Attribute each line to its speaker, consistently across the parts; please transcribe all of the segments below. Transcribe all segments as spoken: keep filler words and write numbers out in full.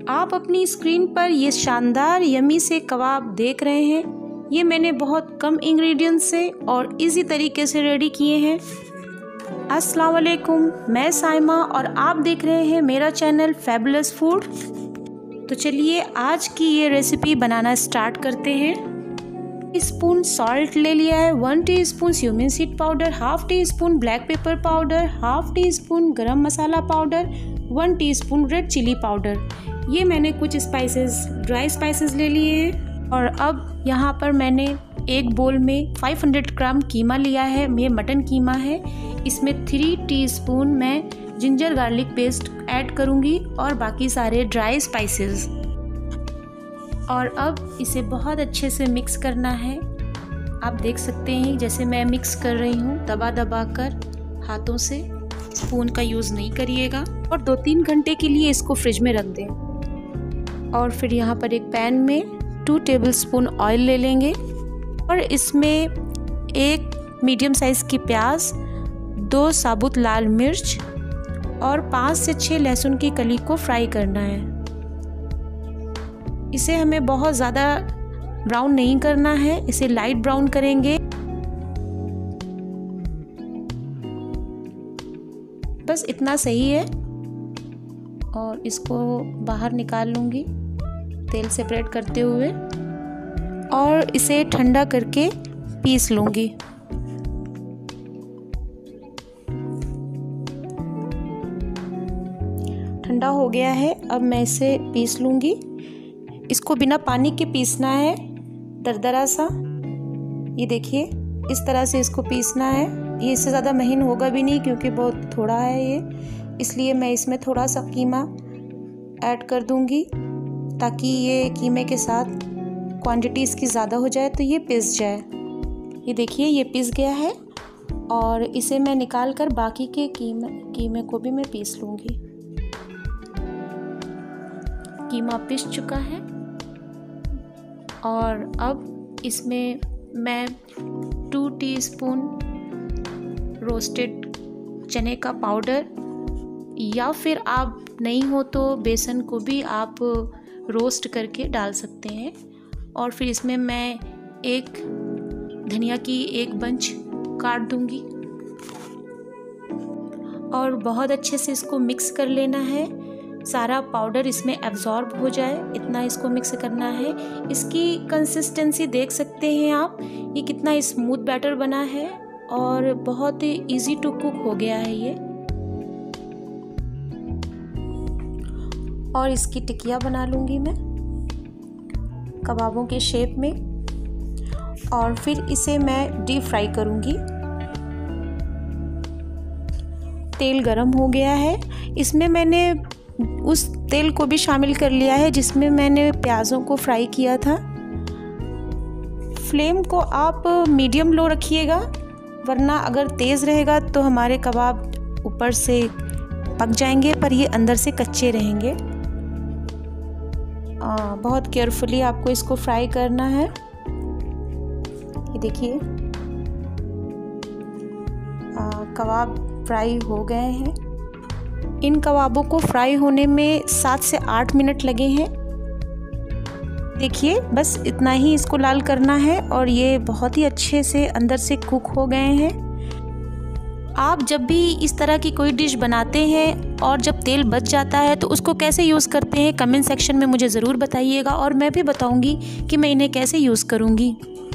Speaker 1: आप अपनी स्क्रीन पर ये शानदार यमी से कबाब देख रहे हैं। ये मैंने बहुत कम इंग्रेडिएंट्स से और इजी तरीके से रेडी किए हैं। अस्सलाम वालेकुम, मैं साइमा और आप देख रहे हैं मेरा चैनल फैबुलस फूड। तो चलिए आज की ये रेसिपी बनाना स्टार्ट करते हैं। स्पून सॉल्ट ले लिया है, one teaspoon cumin seed powder, half teaspoon black pepper powder, half teaspoon garam masala powder, one teaspoon red chilli powder. ये मैंने कुछ स्पाइसेस ड्राई स्पाइसेस ले लिए हैं। और अब यहाँ पर मैंने एक बोल में पाँच सौ ग्राम कीमा लिया है। ये मटन कीमा है। इसमें थ्री टीस्पून मैं जिंजर गार्लिक पेस्ट ऐड करूँगी और बाकी सारे ड्राई स्पाइसेस। और अब इसे बहुत अच्छे से मिक्स करना है। आप देख सकते हैं जैसे मैं मिक्स कर रही हूँ, दबा दबा कर हाथों से, स्पून का यूज़ नहीं करिएगा। और दो तीन घंटे के लिए इसको फ्रिज में रख दें। और फिर यहाँ पर एक पैन में टू टेबलस्पून ऑयल ले लेंगे और इसमें एक मीडियम साइज़ की प्याज, दो साबुत लाल मिर्च और पाँच से छः लहसुन की कली को फ्राई करना है। इसे हमें बहुत ज़्यादा ब्राउन नहीं करना है, इसे लाइट ब्राउन करेंगे। बस इतना सही है। और इसको बाहर निकाल लूँगी तेल सेपरेट करते हुए और इसे ठंडा करके पीस लूँगी। ठंडा हो गया है, अब मैं इसे पीस लूँगी। इसको बिना पानी के पीसना है, दरदरा सा। ये देखिए इस तरह से इसको पीसना है। ये इससे ज़्यादा महीन होगा भी नहीं क्योंकि बहुत थोड़ा है ये, इसलिए मैं इसमें थोड़ा सा कीमा ऐड कर दूंगी ताकि ये कीमे के साथ क्वांटिटी इसकी ज़्यादा हो जाए तो ये पिस जाए। ये देखिए ये पिस गया है और इसे मैं निकाल कर बाकी के कीमे कीमे को भी मैं पीस लूँगी। कीमा पिस चुका है और अब इसमें मैं टू टीस्पून रोस्टेड चने का पाउडर, या फिर आप नहीं हो तो बेसन को भी आप रोस्ट करके डाल सकते हैं। और फिर इसमें मैं एक धनिया की एक बंच काट दूंगी और बहुत अच्छे से इसको मिक्स कर लेना है। सारा पाउडर इसमें एब्जॉर्ब हो जाए, इतना इसको मिक्स करना है। इसकी कंसिस्टेंसी देख सकते हैं आप, ये कितना स्मूथ बैटर बना है और बहुत ही इजी टू कुक हो गया है ये। और इसकी टिकिया बना लूँगी मैं कबाबों के शेप में और फिर इसे मैं डीप फ्राई करूँगी। तेल गरम हो गया है, इसमें मैंने उस तेल को भी शामिल कर लिया है जिसमें मैंने प्याज़ों को फ्राई किया था। फ्लेम को आप मीडियम लो रखिएगा, वरना अगर तेज़ रहेगा तो हमारे कबाब ऊपर से पक जाएंगे पर ये अंदर से कच्चे रहेंगे। आ, बहुत केयरफुली आपको इसको फ्राई करना है। ये देखिए कबाब फ्राई हो गए हैं। इन कबाबों को फ्राई होने में सात से आठ मिनट लगे हैं। देखिए बस इतना ही इसको लाल करना है और ये बहुत ही अच्छे से अंदर से कुक हो गए हैं। आप जब भी इस तरह की कोई डिश बनाते हैं और जब तेल बच जाता है तो उसको कैसे यूज़ करते हैं कमेंट सेक्शन में मुझे ज़रूर बताइएगा और मैं भी बताऊंगी कि मैं इन्हें कैसे यूज़ करूंगी।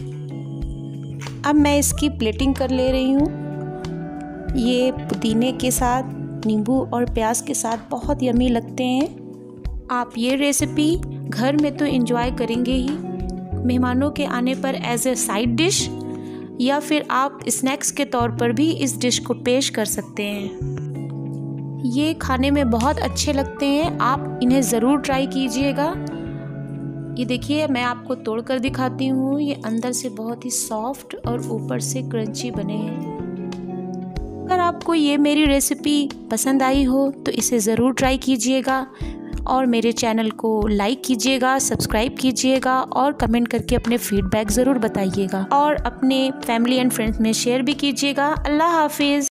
Speaker 1: अब मैं इसकी प्लेटिंग कर ले रही हूँ। ये पुदीने के साथ, नींबू और प्याज के साथ बहुत यमी लगते हैं। आप ये रेसिपी घर में तो एंजॉय करेंगे ही, मेहमानों के आने पर एज ए साइड डिश या फिर आप स्नैक्स के तौर पर भी इस डिश को पेश कर सकते हैं। ये खाने में बहुत अच्छे लगते हैं, आप इन्हें ज़रूर ट्राई कीजिएगा। ये देखिए मैं आपको तोड़ कर दिखाती हूँ, ये अंदर से बहुत ही सॉफ्ट और ऊपर से क्रंची बने हैं। अगर आपको ये मेरी रेसिपी पसंद आई हो तो इसे ज़रूर ट्राई कीजिएगा और मेरे चैनल को लाइक कीजिएगा, सब्सक्राइब कीजिएगा और कमेंट करके अपने फीडबैक ज़रूर बताइएगा और अपने फैमिली एंड फ्रेंड्स में शेयर भी कीजिएगा। अल्लाह हाफिज़।